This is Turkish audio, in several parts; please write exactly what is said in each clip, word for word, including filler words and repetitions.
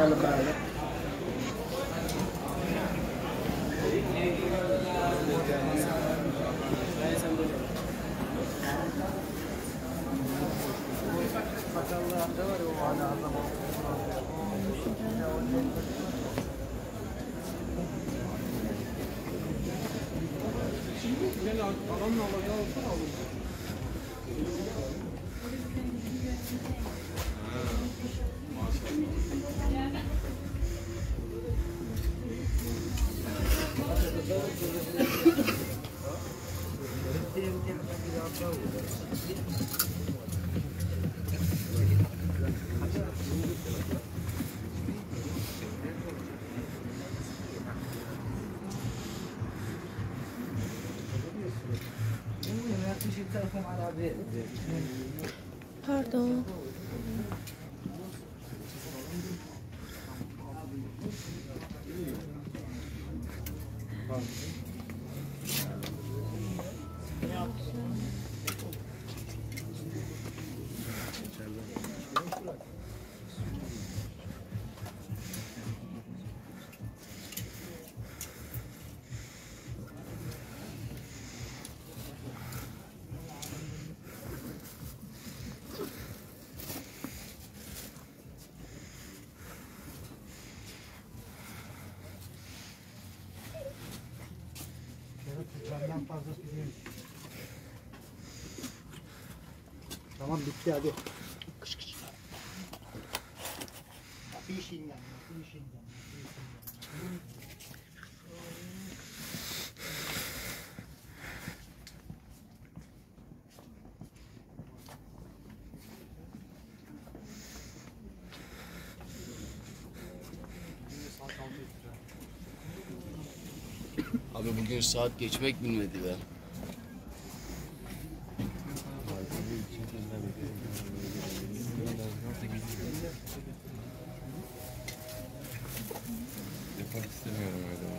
ayarlı bari. Pardon. Tamam bitti hadi. Kış kış. Bir işin yani. Bir işin yani. Abi bugün saat geçmek bilmedi be. Yapmak istemiyorum öyle.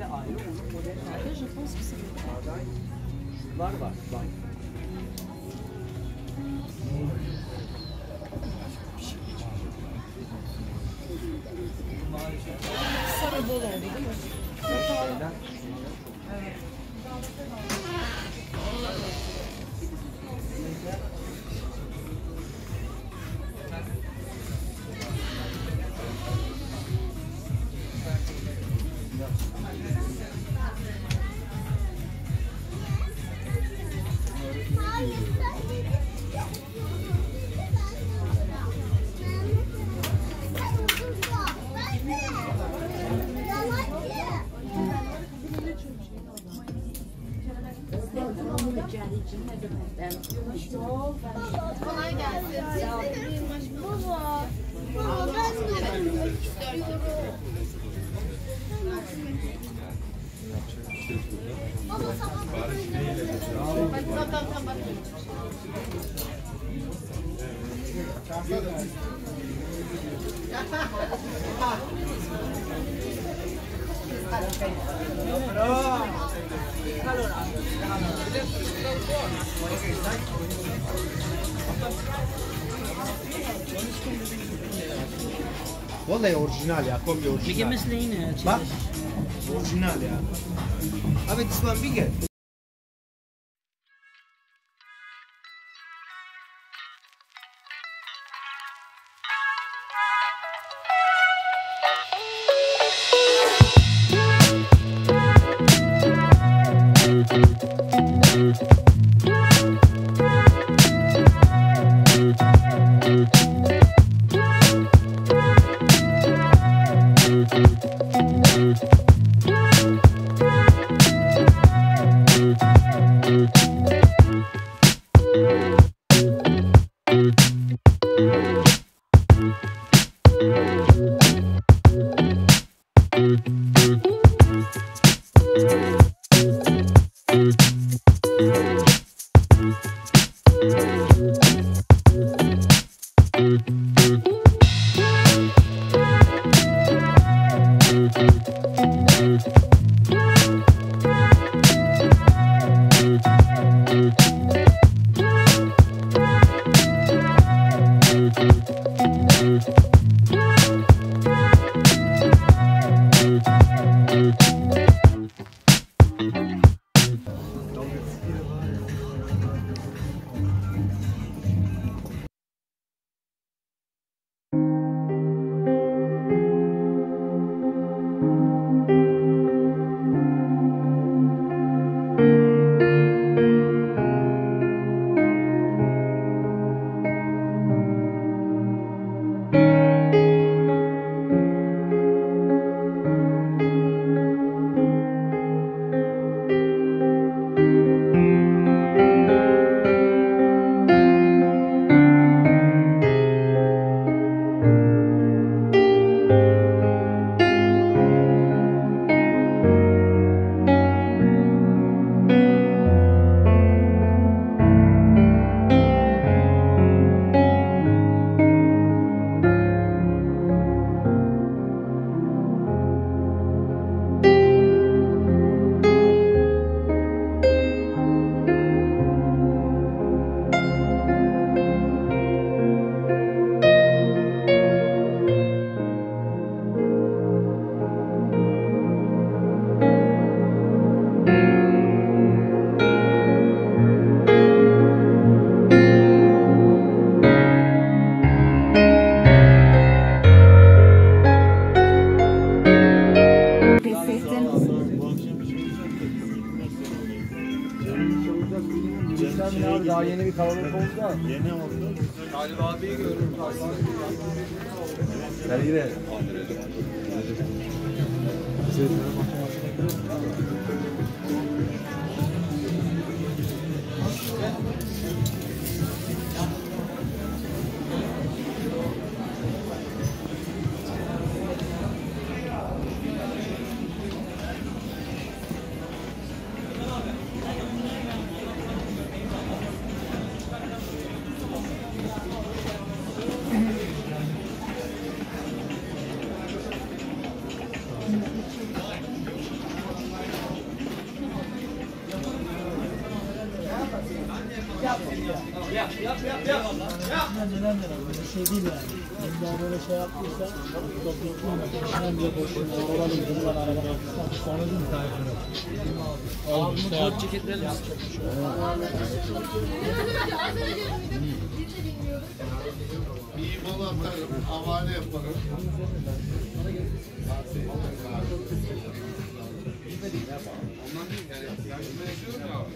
modeli ayrı, onun modeli ayrı. Je pense que c'est Var var, var. sarı bol oldu değil mi? Kolay gelsin. Baba. Baba ben de istiyorum. Baba tamam. Tamam tamam tamam. Vallahi orijinal ya, kombi orijinal. Bigyan mas na yun eh. Bak, orijinal ya. Abi this one bigger. Daha yeni bir kalabalık oldu da. Yeni oldu. Galip abiyi gördüm. Gel yine. Neler neler böyle şey değil yani. Elimden böyle şey yaptıysa toplulukla hemen bile boşuna arabayla gidiyorlar arabayla yapmışlar. Sonra değil mi tarifini? Abi bu kot ceketleri mi? Bir mola atarım, havale yaparım. Ondan değil yani. Ben şuna yaşıyorum ya.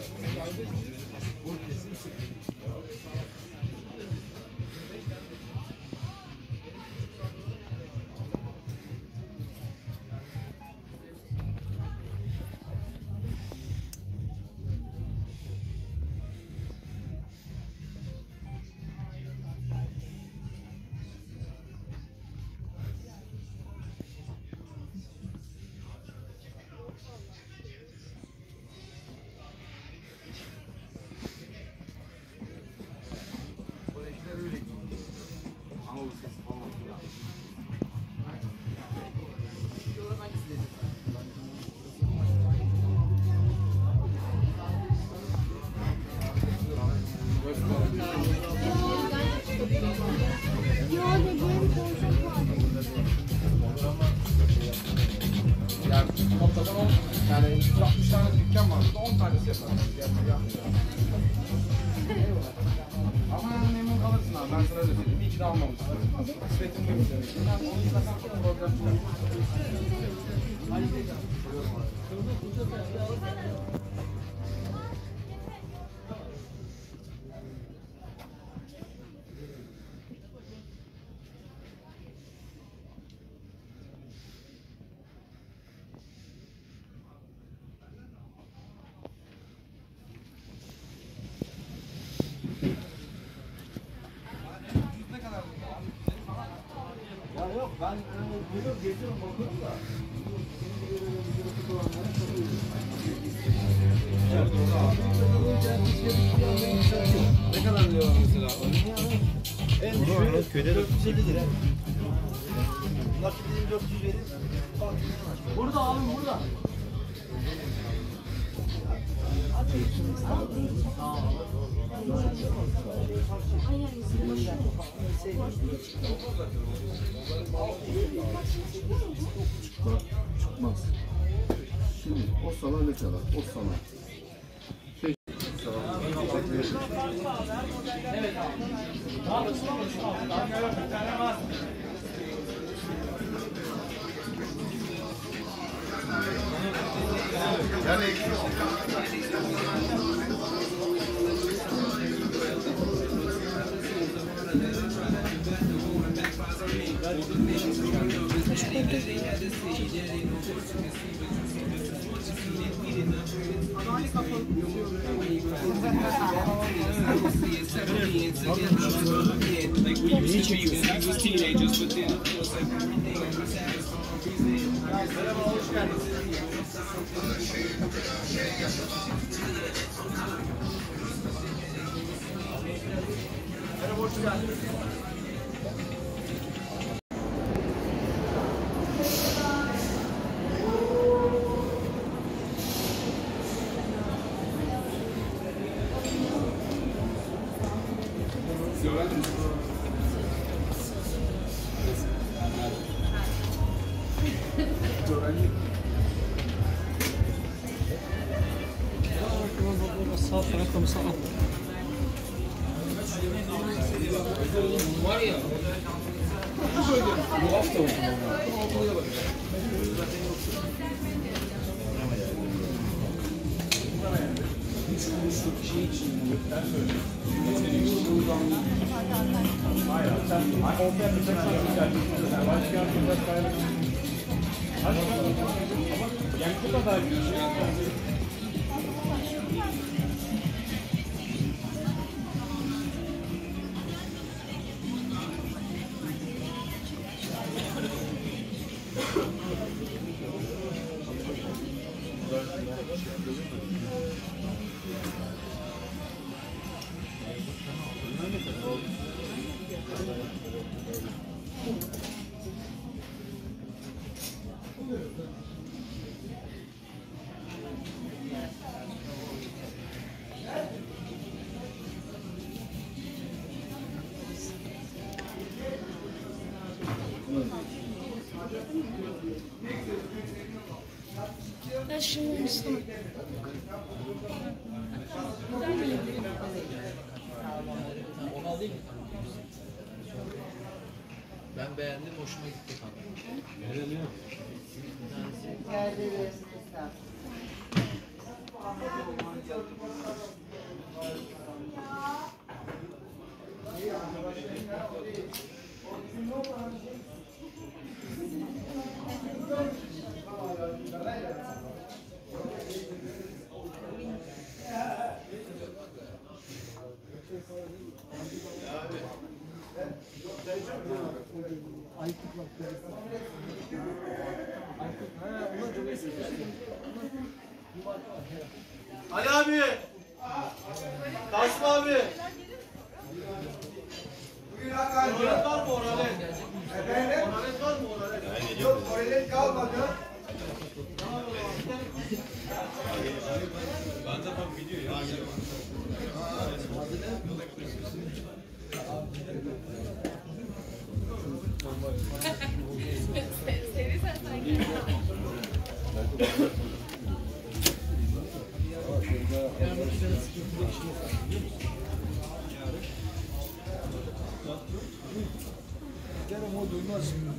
Yani toplamda on, yani yüz altmış tane dükkan var. on tanesi yaparız. Ama yani memnun kalırsın abi. Ben sana öyle söyleyeyim. İyi ki de almamışsın. Kısmetim de güzel. Onu istersen çok problem çıkar. Ya yok ben burada geziyorum bakıyorum da. Ne kadar diyor mesela? En düşüğü köyde dört yüz elli lira. Nakit dört yüz verir. Burada abi burada. Çıkmaz. Şimdi o sana ne kadar? O sana. Şey, Evet abi. Ne yapıyorsun? Bir tane var. yani Merhaba, hoş geldiniz. Merhaba, hoş geldiniz. Sağ tarafta mı sağ? Var ya. Bu hafta oldu. Üç kuruşluk şey için gökten söylüyor. Hayır, sen ortaya bir tek sen başka bir kaynak. Ama yani bu kadar bir şey. şimdi Müslüman. Ben beğendim, hoşuma gitti kanka. Ali abi! Kasım abi! Bugün hakikaten Oralet var mı oralet? efendim Oralet var mı oralet? yok oralet kalmadı. Seri sen sanki. Yarın o duymaz.